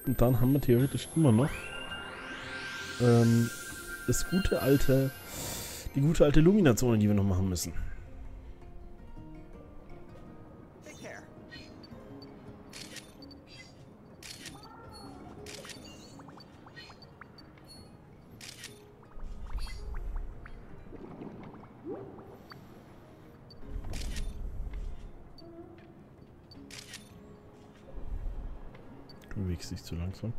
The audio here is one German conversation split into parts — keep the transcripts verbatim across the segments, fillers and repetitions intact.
Und dann haben wir theoretisch immer noch ähm, das gute alte, die gute alte Lumina-Zone, die wir noch machen müssen. Du bewegst dich zu langsam.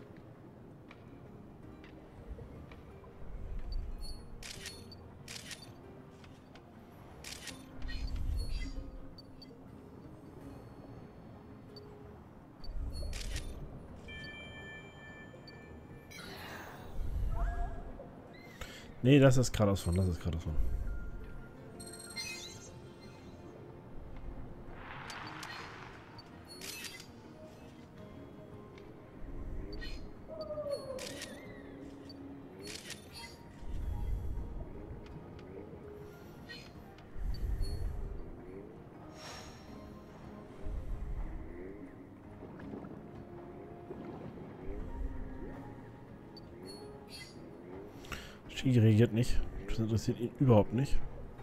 Nee, das ist geradeaus von, das ist geradeaus von. Shigi reagiert nicht. Das interessiert ihn überhaupt nicht.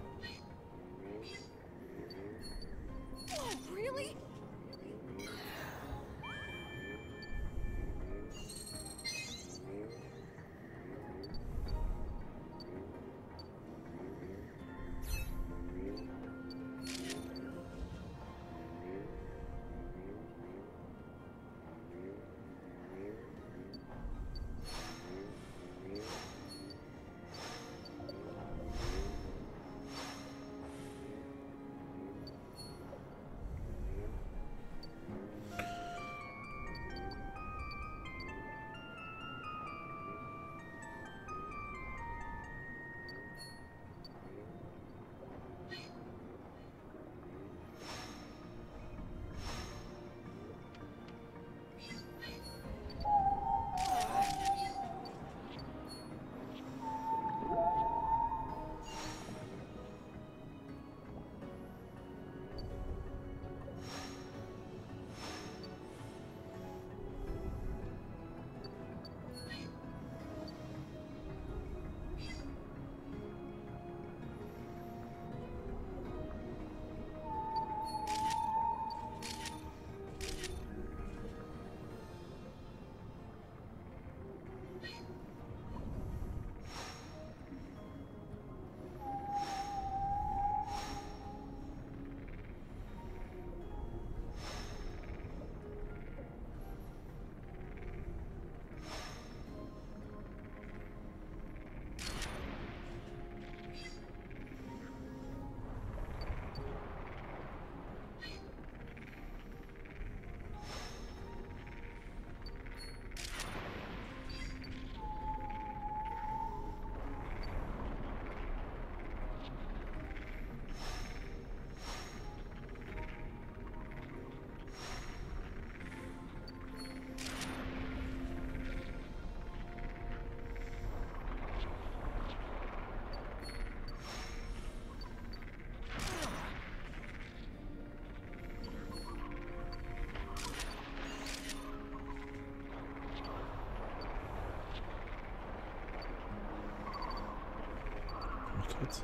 Jetzt.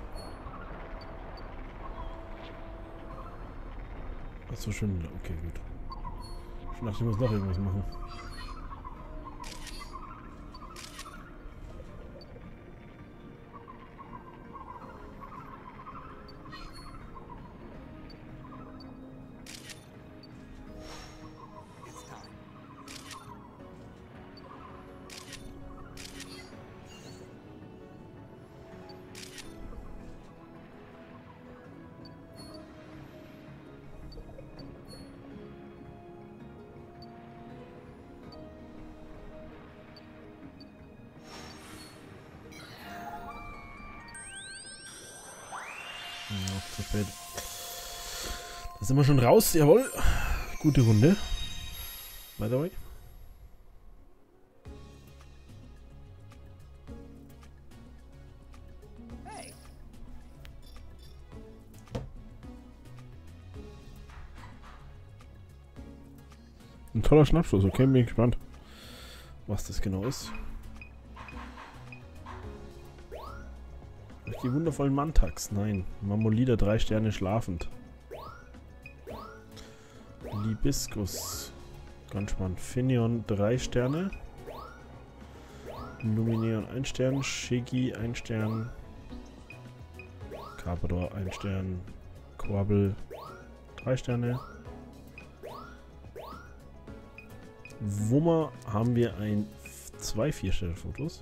Achso, schön. Okay, gut. Ich dachte, ich muss noch irgendwas machen. Ja, zu spät. Da sind wir schon raus, jawohl. Gute Runde. By the way. Ein toller Schnappschuss, okay, bin ich gespannt. was das genau ist. Die wundervollen Mantax. Nein. Mamolida, drei Sterne schlafend. Libiscus. Ganz spannend. Finion, drei Sterne. Lumineon, ein Stern. Shiggy, ein Stern. Carpador, ein Stern. Quabble, drei Sterne. Wummer haben wir ein zwei vier-Sterne-Fotos.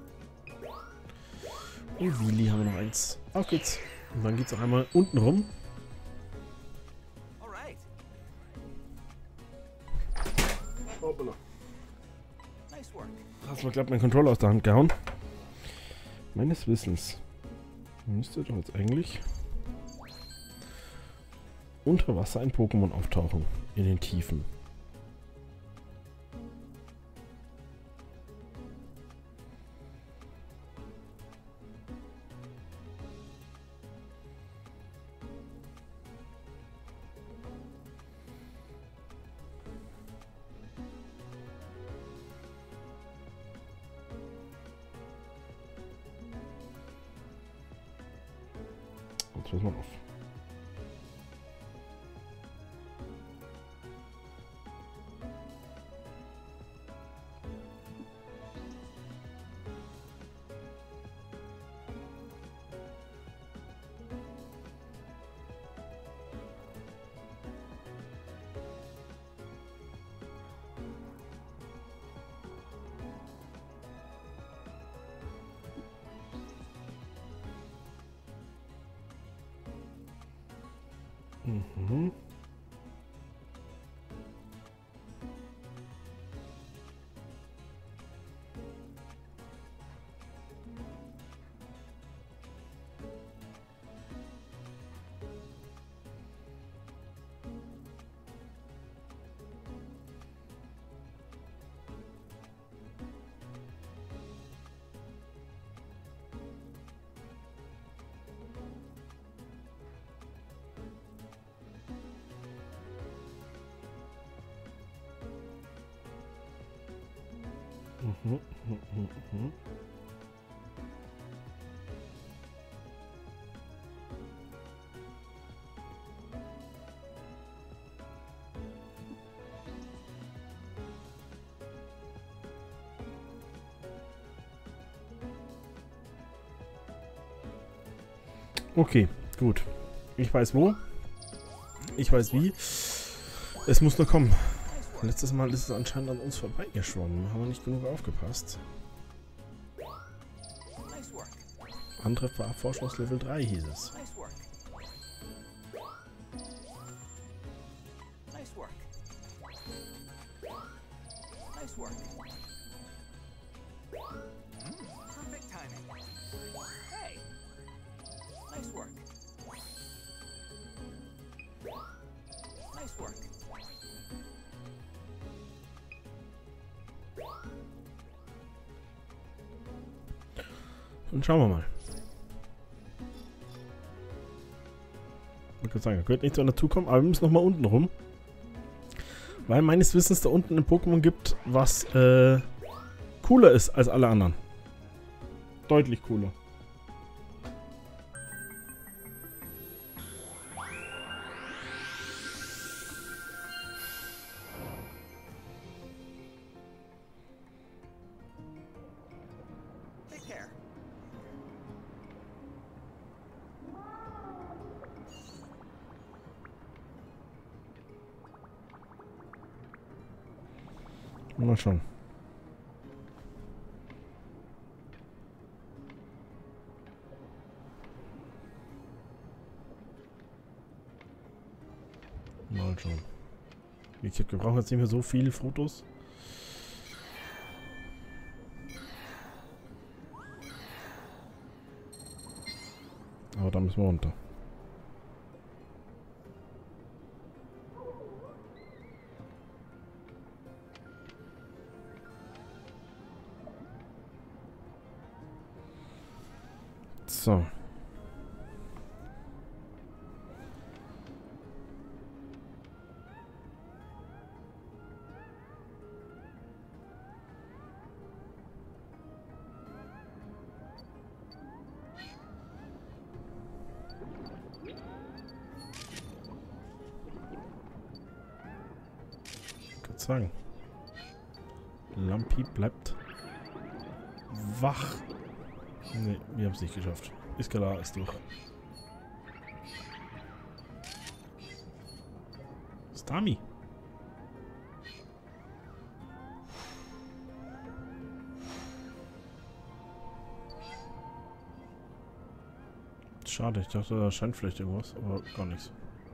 Und Willi haben wir noch eins. Auf geht's. Und dann geht's auch einmal unten rum. Hoppala. Hast du glatt meinen Controller aus der Hand gehauen. Meines Wissens müsste doch jetzt eigentlich unter Wasser ein Pokémon auftauchen. In den Tiefen. Jetzt pass mal auf. Mhm. Mhm, mhm, mhm. Okay, gut. Ich weiß wo. Ich weiß wie. Es muss nur kommen. Letztes Mal ist es anscheinend an uns vorbeigeschwommen. Haben wir nicht genug aufgepasst. Angriff war Forschungs Level drei, hieß es. Und schauen wir mal. Ich würde sagen, da könnte nichts mehr dazukommen, aber wir müssen nochmal unten rum. Weil meines Wissens da unten ein Pokémon gibt, was äh, cooler ist als alle anderen. Deutlich cooler. Mal schauen. Mal schauen. Wie gesagt, wir brauchen jetzt nicht mehr so viele Fotos. Aber da müssen wir runter. So. sagen. Lampi bleibt wach. Ne, wir haben es nicht geschafft. Iskala ist durch. Stami. Schade, ich dachte, da scheint vielleicht irgendwas, aber gar nichts.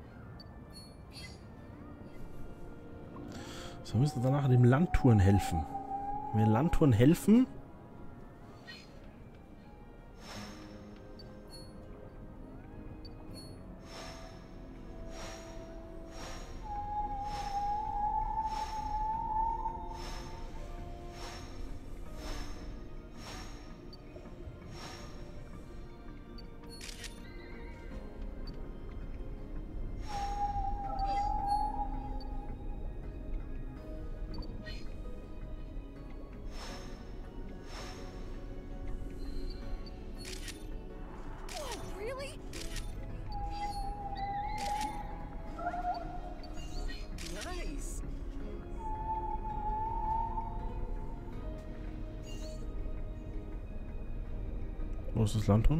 So, wir müssen danach dem Landtouren helfen. Wenn wir Landtouren helfen... Wo ist das Landhuhn?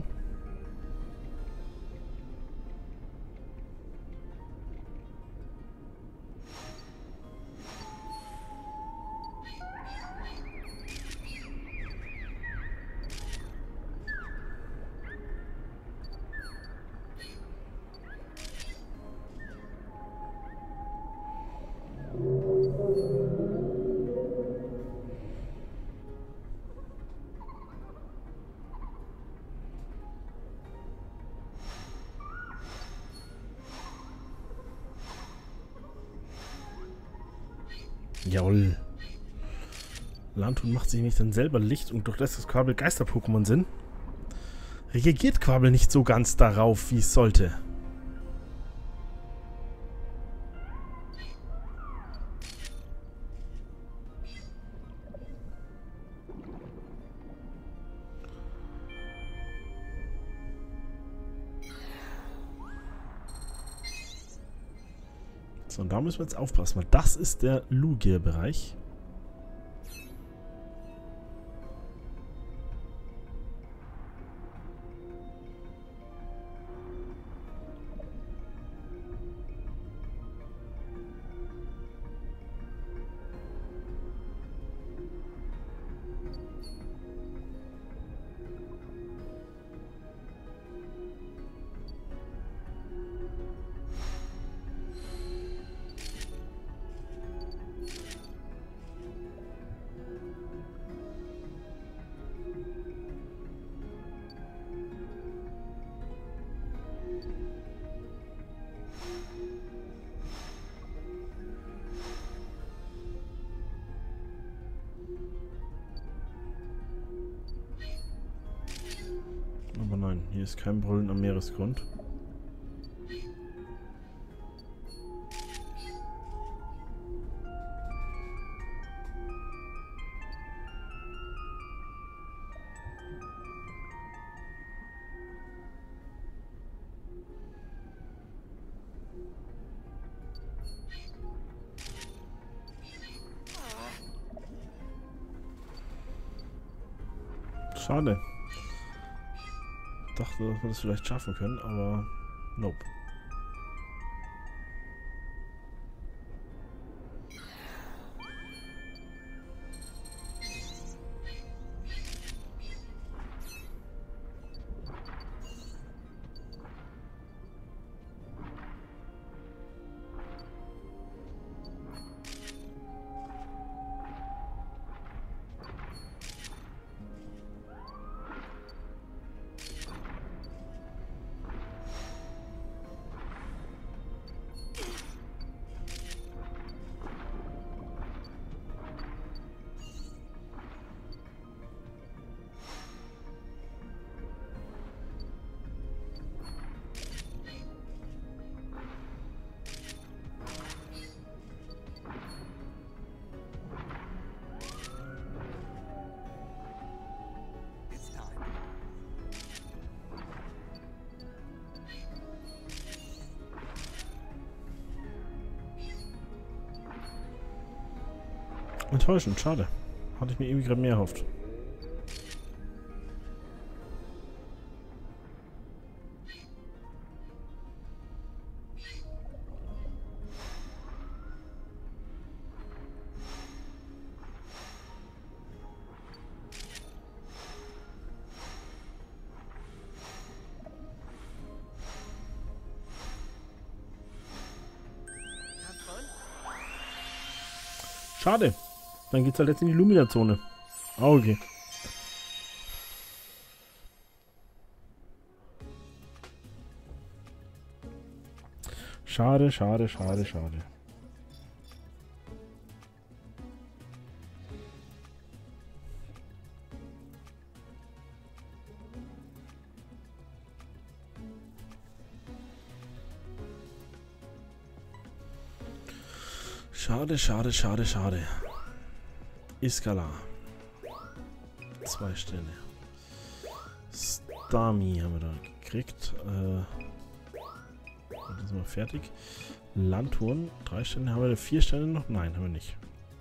Jawohl. Landhuhn macht sich nämlich dann selber Licht und durchlässt das Quabbel Geister-Pokémon sind. Reagiert Quabbel nicht so ganz darauf, wie es sollte. So, und da müssen wir jetzt aufpassen, weil das ist der Lugia-Bereich. Aber nein, hier ist kein Brüllen am Meeresgrund. Schade. Ich dachte, dass wir das vielleicht schaffen können, aber nope. Enttäuschend, schade. Hatte ich mir irgendwie gerade mehr erhofft. Schade. Dann geht's halt jetzt in die Lumina-Zone. Ah, okay. Schade, schade, schade, schade. Schade, schade, schade, schade. Iskala. Zwei Sterne. Stami haben wir da gekriegt. Äh, das sind wir fertig. Landturn. Drei Sterne. Haben wir da vier Sterne noch? Nein, haben wir nicht.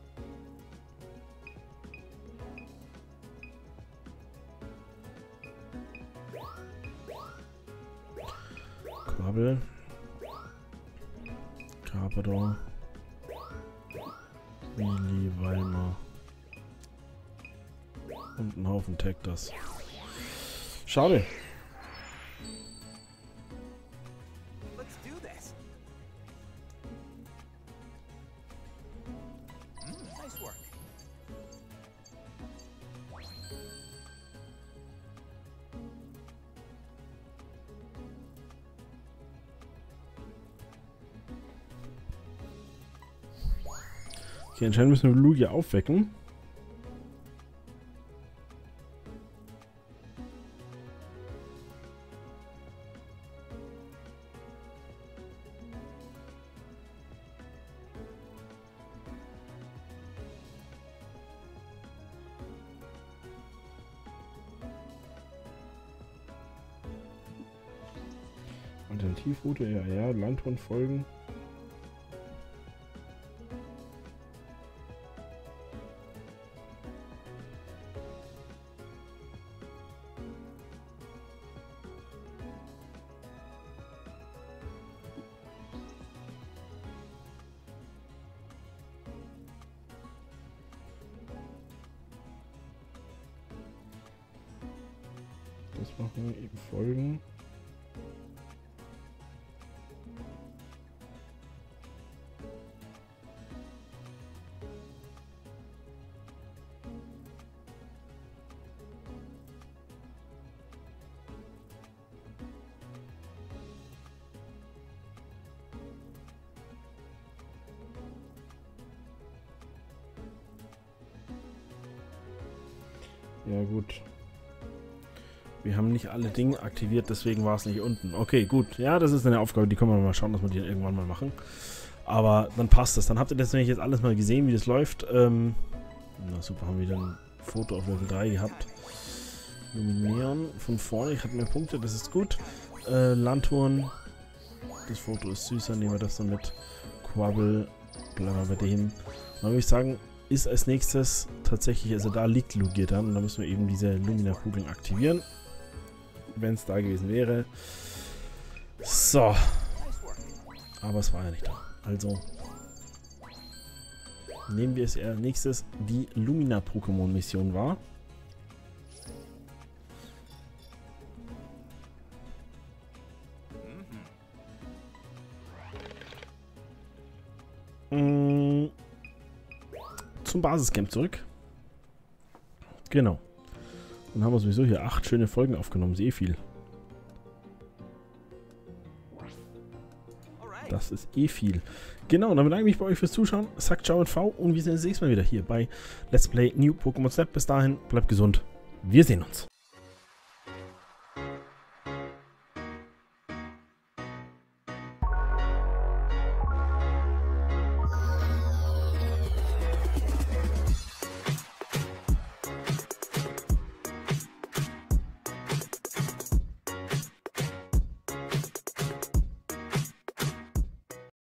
Kabel. Carpador. Willi, Weimar. Und ein Haufen Tectas. Schade. Let's do this. Mm, nice work. Okay, anscheinend müssen wir Lugia aufwecken. Alternativroute, ja, ja, Landturn folgen. Das machen wir eben folgen. Ja gut. Wir haben nicht alle Dinge aktiviert, deswegen war es nicht unten. Okay, gut. Ja, das ist eine Aufgabe, die können wir mal schauen, dass wir die irgendwann mal machen. Aber dann passt das. Dann habt ihr das nämlich jetzt alles mal gesehen, wie das läuft. Ähm, na super, haben wir wieder ein Foto auf Level drei gehabt. Luminieren von vorne. Ich habe mehr Punkte, das ist gut. Äh, Landturn. Das Foto ist süßer, nehmen wir das dann mit. Quabbel. Bleiben wir bei dem. Dann würde ich sagen, ist als nächstes tatsächlich, also da liegt Lugia dann. Und da müssen wir eben diese Lumina-Kugeln aktivieren. Wenn es da gewesen wäre. So. Aber es war ja nicht da. Also nehmen wir es als nächstes die Lumina-Pokémon-Mission wahr. Mm. Zum Basiscamp zurück. Genau. Dann haben wir sowieso hier acht schöne Folgen aufgenommen. Ist eh viel. Das ist eh viel. Genau, dann bedanke ich mich bei euch fürs Zuschauen. Sagt ciao und V und wir sehen uns nächstes Mal wieder hier bei Let's Play New Pokémon Snap. Bis dahin, bleibt gesund. Wir sehen uns.